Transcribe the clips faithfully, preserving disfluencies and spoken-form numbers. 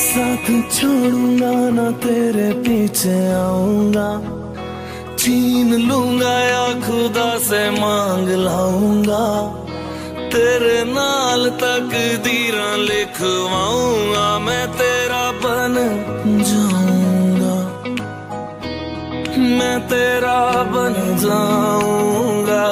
साथ छोड़ूंगा ना तेरे पीछे आऊंगा, छीन लूंगा या खुदा से मांग लाऊंगा, तेरे नाल तकदीरां लिखवाऊंगा, मैं तेरा बन जाऊंगा, मैं तेरा बन जाऊंगा।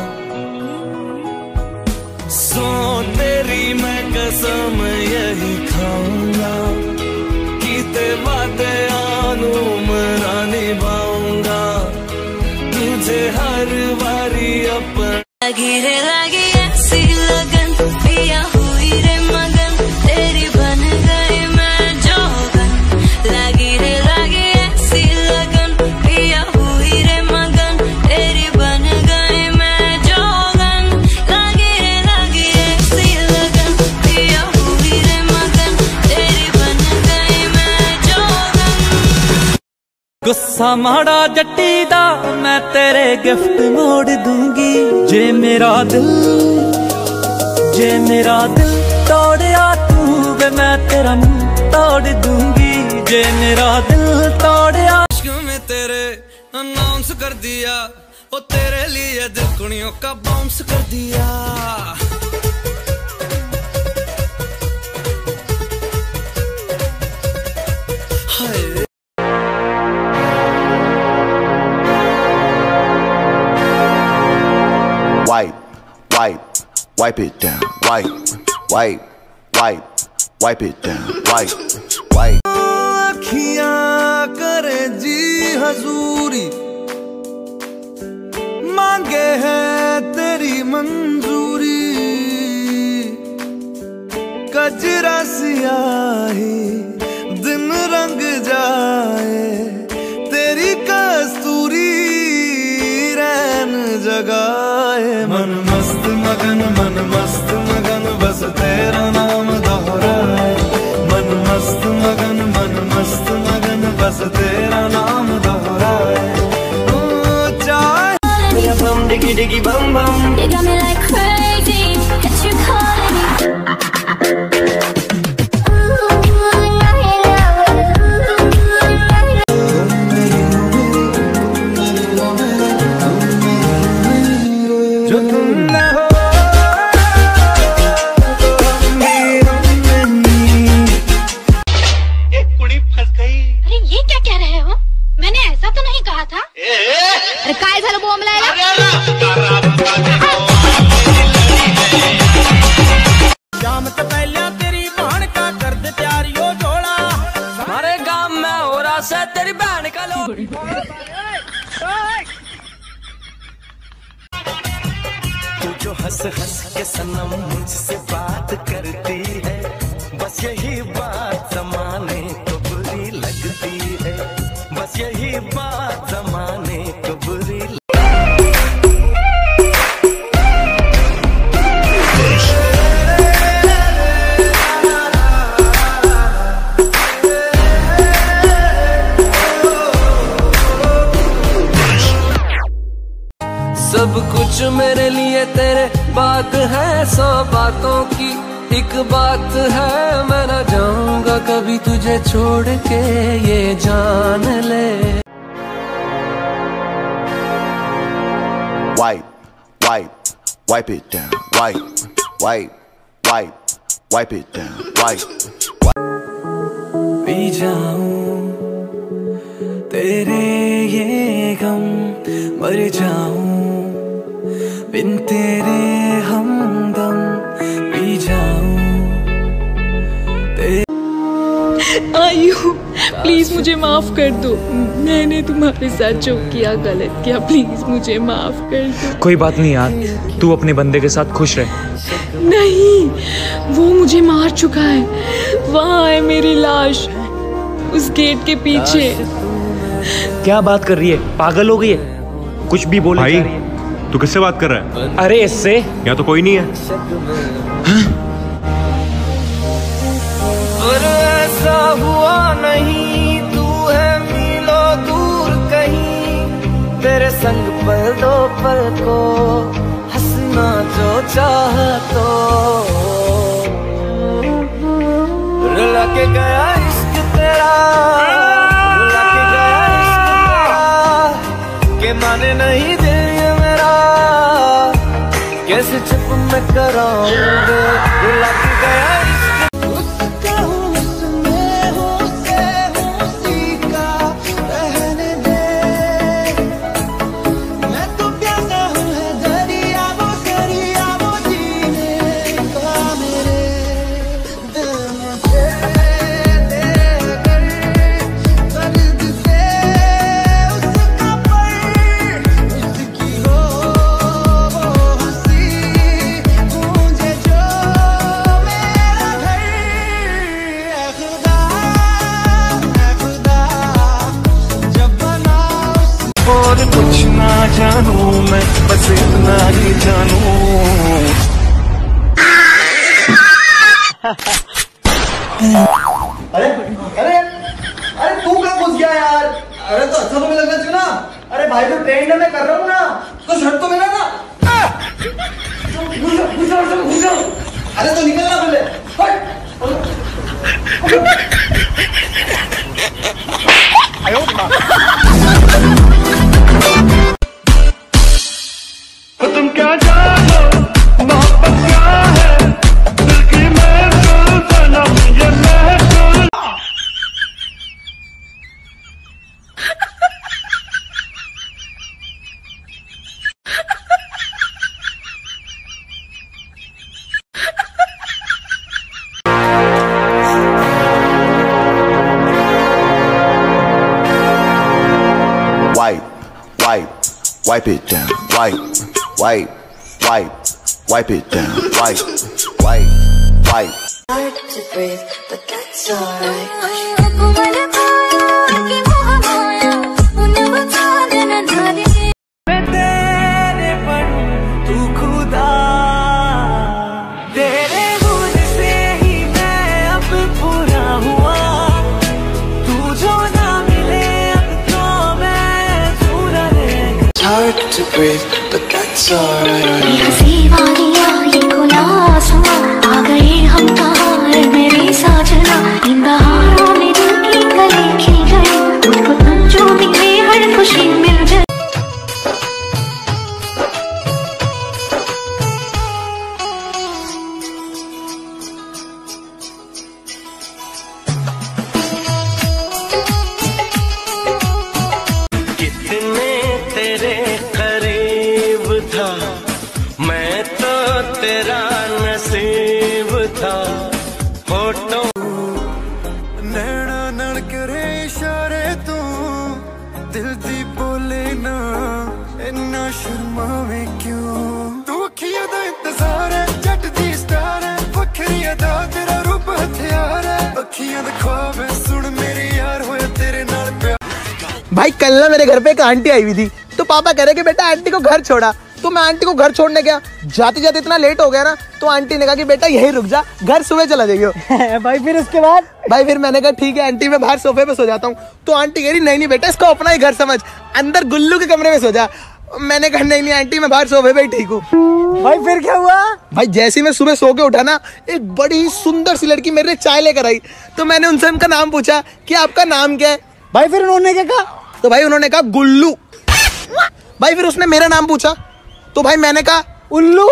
सो तेरी मैं कसम यही खाऊंगा, कीते वादे आनू मरा निभाऊंगा, तुझे हर बारी अपना लगी रे लगी ऐसी लगन, पिया हुई रे मगन, तेरी बन गई मैं जोगन। लगी रे लगी ऐसी लगन, पिया हुई रे मगन, तेरी बन गई मैं जोगन। लगी रे लगी ऐसी लगन, पिया हुई रे मगन, तेरी बन गई मैं जोगन। गुस्सा माड़ा जट्टी दा मैं तेरे गिफ्ट मोड़ दूंगी, जे मेरा दिल जे मेरा दिल तोड़या तू वे मैं तेरा मुंह तोड़ दूंगी, जे मेरा दिल तोड़या। इश्क में तेरे अनाउंस कर दिया, ओ तेरे लिए दिल कुड़ियों का बाउंस कर दिया। Wipe, wipe, wipe it down. Wipe, wipe, wipe, wipe it down. Wipe, wipe. अखियां करे जी हजूरी, मांगे है तेरी मंजूरी, कजरा सियाही दिन रंग जाए, तेरी कस्तूरी रैन जगाए, मन मस्त मगन मन मस्त मगन बस तेरा नाम दोहराए, मन मस्त मगन मन मस्त मगन बस तेरा नाम दोहराए। मेरा बम डिगी डिगी बम बम, You got me like crazy, that you calling me। जो तुम न हो एक कुड़ी फंस गई। अरे ये क्या कह रहे हो? मैंने ऐसा तो नहीं कहा था। अरे काय झालं बोंबलायला? शाम तो पहले तेरी बहन का कर दे प्यार यो जोड़ा, हमारे गांव में हो रहा से तेरी बहन का लो। तू जो हंस हंस के सनम मुझसे बात करती है, बस यही बात जमाने को बुरी लगती है, बस यही बात जमाने को बुरी। सब कुछ मेरे लिए तेरे बात है, सौ बातों की एक बात है, मैं न जाऊंगा कभी तुझे छोड़ के ये जान ले। Wipe, wipe, wipe it down. Wipe, wipe, wipe, wipe it down. Wipe, wipe. पी जाऊं तेरे ये गम, मर जाऊं बिन तेरे हमदम, पी जाऊं तेरे। आयु प्लीज मुझे माफ कर दो, मैंने तुम्हारे साथ जो किया गलत किया, प्लीज मुझे माफ कर दो। कोई बात नहीं यार, तू अपने बंदे के साथ खुश रह। नहीं, वो मुझे मार चुका है, वहाँ है मेरी लाश उस गेट के पीछे। क्या बात कर रही है, पागल हो गई है? कुछ भी बोले भाई, तू किससे बात कर रहा है? अरे इससे। यहाँ तो कोई नहीं है। और ऐसा हुआ नहीं, तू है मीलों दूर कहीं, तेरे संग पल दो पल को हंसना जो चाह तो, रुला के गया बताऊंगे लग गया और कुछ ना जानू मैं बस इतना ही जानू। अरे अरे अरे तू कहाँ घुस गया यार? अरे तो अच्छा तो भी लगना चाहिए ना। अरे भाई तो ट्रेन में कर रहा हूँ ना, तो शर्ट तो मिला ना। घुस जाओ, घुस जाओ, घुस जाओ। अरे तो निकल ना बोले। तुम क्या जानो मोहब्बत क्या है, दिल की महफिल सनम ये महफिल। Wipe, wipe, wipe it down. Wipe, wipe, wipe, wipe it down. Wipe, wipe, wipe. Hard to breathe, but that's alright. मैं तेरे पर तू खुदा, तेरे गुण से ही मैं अब पूरा हुआ। तू जो ना मिले अब तो मैं अधूरा रह गया। Hard to breathe, but that's alright. हंसी वालिया ये खुला आसमां, आ गए हम कहाँ है मेरे साजना। इन बहारों में दिल की कली खिल गई, मुझको तुम जो मिले हर खुशी मिल जाए। कितने तेरे करीब था मैं तो, तेरा नसीब था फोटो। नैना नड़ करे इशारे तू, दिल दी बोले ना इन्ना शर्मावे क्यों। तू अखियां दा इंतजार है, जट दी स्टार है, वखरी अदा तेरा रूप हथियार है। अखियां दे ख्वाब है सुन मेरी यार, होया तेरे नाल प्यार। भाई कल ना मेरे घर पे एक आंटी आई हुई थी, तो पापा कह रहे कि बेटा आंटी को घर छोड़ा। तो मैं आंटी को घर छोड़ने गया, जाते जाते इतना लेट हो गया ना, तो आंटी ने कहा कि बेटा यहीं रुक जा, घर सुबह चला जाइयो। भाई फिर उसके बाद भाई फिर मैंने कहा ठीक है आंटी मैं बाहर सोफे पे सो जाता हूँ। तो आंटी कह रही नहीं नहीं बेटा इसको अपना ही घर समझ, अंदर गुल्लू के कमरे में सो जा। मैंने कहा नहीं नहीं आंटी मैं बाहर सोफे पे ही ठीक हूँ। भाई फिर क्या हुआ? भाई जैसे ही मैं सुबह सो के उठा ना, एक बड़ी सुंदर सी लड़की मेरे लिए चाय लेकर आई। तो मैंने उनसे उनका नाम पूछा कि आपका नाम क्या है? भाई फिर उन्होंने क्या कहा? तो भाई उन्होंने कहा गुल्लू। भाई फिर उसने मेरा नाम पूछा, तो भाई मैंने कहा उल्लू।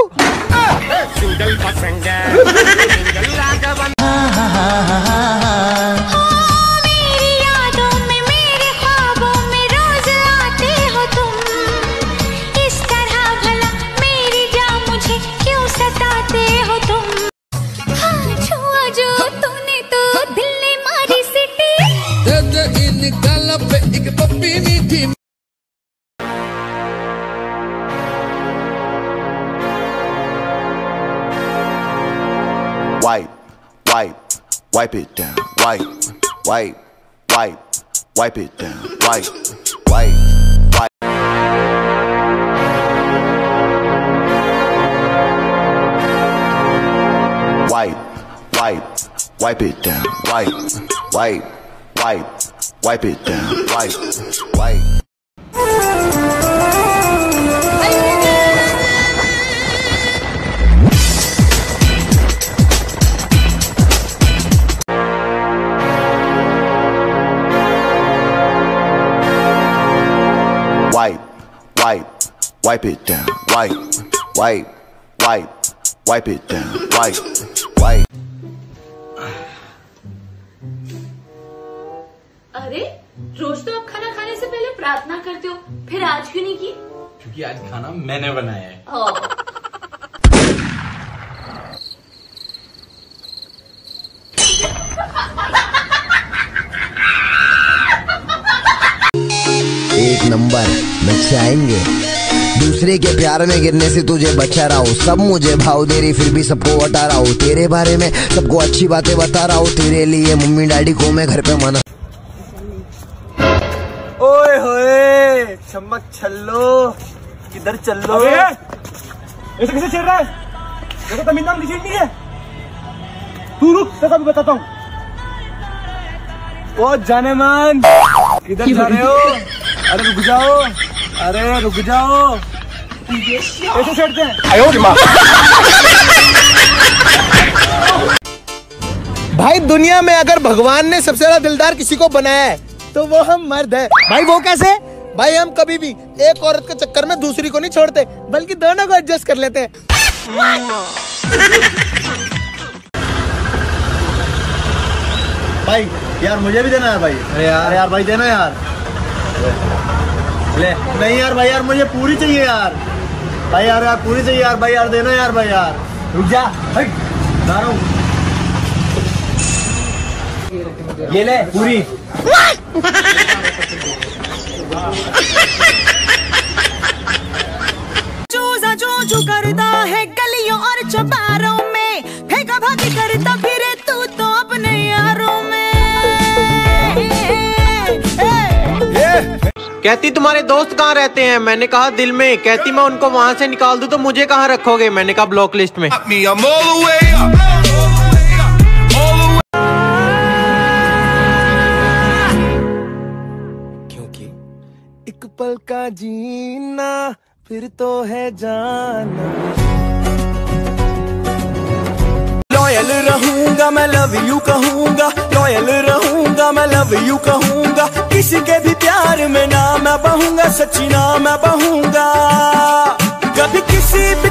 मेरी यादों में मेरे ख्वाबों में रोज आते हो तुम, इस तरह भला मेरी जान मुझे क्यों सताते हो तुम। हाँ छुआ जो तूने तो दिल ने मारी सिटी। इन गल पे एक पप्पी मीठी। Wipe, wipe, wipe it down. Wipe, wipe, wipe, wipe it down. Wipe, wipe, wipe. Wipe, wipe, wipe it down. Wipe, wipe, wipe, wipe it down. Wipe, wipe. Wipe, wipe, wipe it down. Wipe, wipe, wipe, wipe it down, wipe, wipe. अरे रोज तो आप खाना खाने से पहले प्रार्थना करते हो, फिर आज क्यों नहीं की? क्योंकि आज खाना मैंने बनाया है। एक नंबर बच्चे आएंगे, दूसरे के प्यार में गिरने से तुझे बचा रहा हूँ। सब मुझे भाव दे रही फिर भी सबको हटा रहा हूँ। तेरे बारे में सबको अच्छी बातें बता रहा हूँ। तेरे लिए मम्मी डैडी को मैं घर पे मना। ओए होए चमक छल्लो, किधर चल लो? ऐसे कैसे चल रहा है? देखो तमिलनाडु डिसीट नहीं है। तू रुक, मैं कभी बताता हूँ। ओ जाने मन, किधर जा रहे हो? अरे रुक जाओ, अरे रुक जाओ। ऐसे चढ़ते हैं। भाई दुनिया में अगर भगवान ने सबसे ज्यादा दिलदार किसी को बनाया है तो वो हम मर्द है। भाई वो कैसे? भाई हम कभी भी एक औरत के चक्कर में दूसरी को नहीं छोड़ते, बल्कि दोनों को एडजस्ट कर लेते हैं। भाई यार मुझे भी देना है भाई। अरे यार यार भाई देना यार। ले नहीं यार भाई यार मुझे पूरी चाहिए यार। भाई यार यार पूरी चाहिए यार। भाई यार देना यार। भाई यार रुक जा, हट जा रहा हूँ। ये ले पूरी। चूजा चूचू करता है गलियों और चौबारों में, फेंका भागी करता फिरे तू तो अपने यारों में। कहती तुम्हारे दोस्त कहाँ रहते हैं? मैंने कहा दिल में। कहती मैं उनको वहाँ से निकाल दूँ तो मुझे कहाँ रखोगे? मैंने कहा ब्लॉक लिस्ट में। क्योंकि एक पल का जीना फिर तो है जाना। लॉयल रहूंगा मैं, लव यू कहूंगा। लॉयल रहूंगा मैं, लव यू कहूंगा। किसी के भी प्यार में ना मैं बहूंगा, सच्ची ना मैं बहूंगा। कभी किसी भी